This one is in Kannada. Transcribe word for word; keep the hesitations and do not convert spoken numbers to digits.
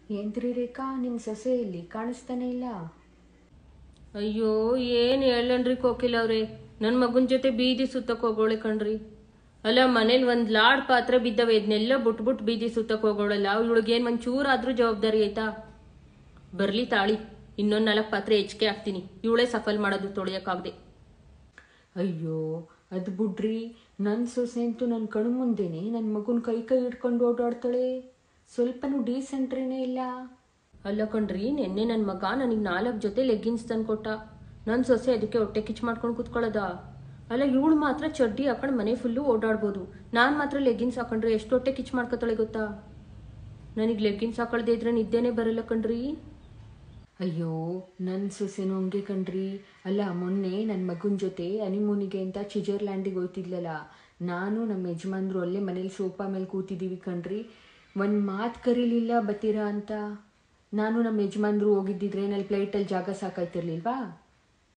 ಏನ್ರಿ ರೇಖಾ, ನಿಮ್ಮ ಸೊಸೆ ಇಲ್ಲಿ ಕಾಣಿಸ್ತಾನೆ ಇಲ್ಲ? ಅಯ್ಯೋ ಏನು ಹೇಳಣ್ರಿ ಕೋಕಿಲ ಅವ್ರೆ, ನನ್ನ ಮಗನ ಜೊತೆ ಬೀದಿ ಸುತ್ತಕ್ಕೆ ಹೋಗೋಳೆ ಕಣ್ರಿ. ಅಲ್ಲ ಮನೇಲಿ ಒಂದು ಲಾಡ್ ಪಾತ್ರೆ ಬಿದ್ದವೆ, ಇದನ್ನೆಲ್ಲ ಬಿಟ್ಬಿಟ್ಟು ಬೀದಿ ಸುತ್ತಕ್ಕೆ ಹೋಗೋಳಲ್ಲ. ಇವಳಿಗೇನು ಒಂಚೂರಾದ್ರೂ ಜವಾಬ್ದಾರಿ ಆಯ್ತಾ? ಬರ್ಲಿ ತಾಳಿ, ಇನ್ನೊಂದು ನಾಲ್ಕು ಪಾತ್ರೆ ಹೆಚ್ಚಿಗೆ ಹಾಕ್ತೀನಿ. ಇವಳೇ ಸಫಲ್ ಮಾಡೋದು ತೊಳೆಯೋಕ್ಕಾಗದೆ. ಅಯ್ಯೋ ಅದು ಬಿಡ್ರಿ, ನನ್ನ ಸೊಸೆ ಅಂತೂ ನನ್ನ ಕಣ್ಣು ಮುಂದೆನೆ ನನ್ನ ಮಗನ ಕೈ ಕೈ ಹಿಡ್ಕೊಂಡು ಓಡಾಡ್ತಾಳೆ. ಸ್ವಲ್ಪನೂ ಡೀಸೆಂಟ್ರೇನೇ ಇಲ್ಲ. ಅಲ್ಲ ಕಣ್ರಿ, ನಿನ್ನೆ ನನ್ನ ಮಗ ನನಗೆ ನಾಲ್ಕು ಜೊತೆ ಲೆಗ್ಗಿನ್ಸ್ ತಂದು ಕೊಟ್ಟ. ನನ್ನ ಸೊಸೆ ಅದಕ್ಕೆ ಹೊಟ್ಟೆ ಕಿಚ್ಚು ಮಾಡ್ಕೊಂಡು ಕೂತ್ಕೊಳ್ಳೋದ? ಅಲ್ಲ ಇವಳು ಮಾತ್ರ ಚಡ್ಡಿ ಹಾಕೊಂಡು ಮನೆ ಫುಲ್ಲು ಓಡಾಡ್ಬೋದು, ನಾನು ಮಾತ್ರ ಲೆಗ್ಗಿನ್ಸ್ ಹಾಕೊಂಡ್ರೆ ಎಷ್ಟು ಹೊಟ್ಟೆ ಕಿಚ್ಚು ಮಾಡ್ಕೊತಾಳೆ ಗೊತ್ತಾ? ನನಗೆ ಲೆಗ್ಗಿನ್ಸ್ ಹಾಕೊಳ್ದೆ ಇದ್ರೆ ನಿದ್ದೆನೇ ಬರಲ್ಲ ಕಣ್ರಿ. ಅಯ್ಯೋ ನನ್ನ ಸೊಸೆನೂ ಹಂಗೆ ಕಣ್ರಿ. ಅಲ್ಲ ಮೊನ್ನೆ ನನ್ನ ಮಗನ ಜೊತೆ ಹನಿಮೂನಿಗೆ ಅಂತ ಸ್ವಿಟ್ಜರ್ಲ್ಯಾಂಡಿಗೆ ಹೋಯ್ತಿದ್ಲಲ್ಲ, ನಾನು ನಮ್ಮ ಯಜಮಾನ್ರು ಅಲ್ಲೇ ಮನೇಲಿ ಸೋಫಾ ಮೇಲೆ ಕೂತಿದ್ದೀವಿ ಕಣ್ರಿ. ಒಂದು ಮಾತು ಕರೀಲಿಲ್ಲ ಬತ್ತೀರಾ ಅಂತ. ನಾನು ನಮ್ಮ ಯಜಮಾನ್ರು ಹೋಗಿದ್ದಿದ್ರೆ ನಲ್ಲಿ ಪ್ಲೇಟಲ್ಲಿ ಜಾಗ ಸಾಕಾಯ್ತಿರ್ಲಿಲ್ವಾ?